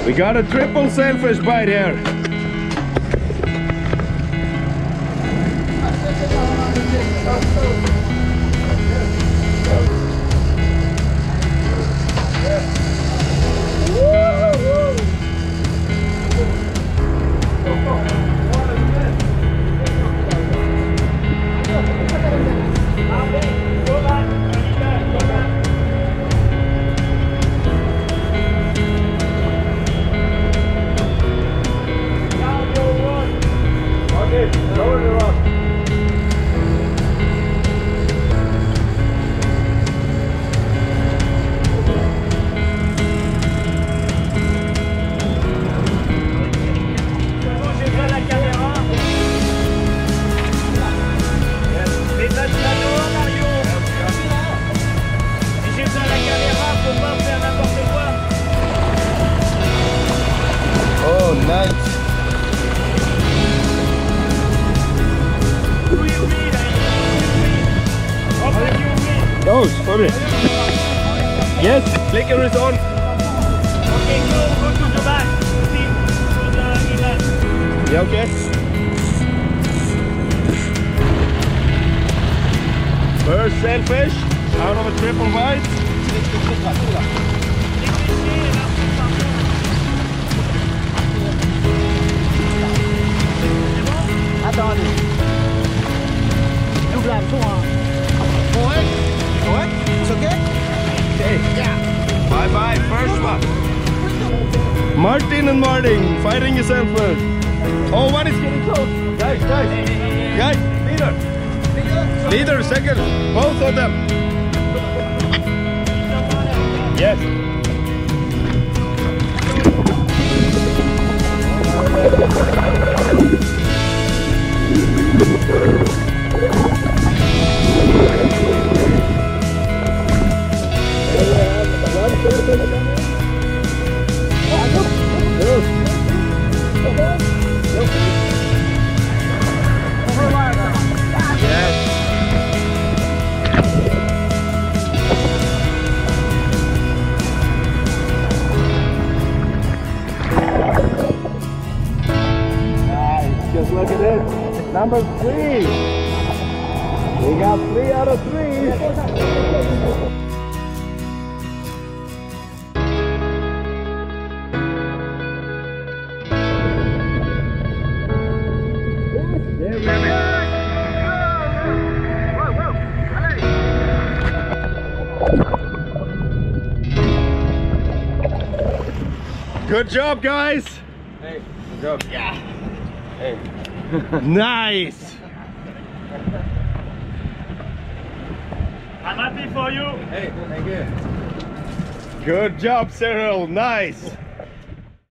We got a triple sailfish bite here. Oh, nice. Oh, sorry. Yes, clicker is on. Okay, go to the back. See, to the inlet. Yeah, okay. First sailfish out of a triple bite. Attends, double absent. What? It's okay? Okay. Yeah. Bye bye, first one. Martin and Martin fighting yourself first. Oh, one is getting close. Guys. Guys, leader, second. Both of them. Yes. Just look at it. Number 3. We got 3 out of 3. Good job, guys. Hey, good job. Yeah. Hey. Nice. I'm happy for you. Hey, thank you. Good job, Cyril. Nice.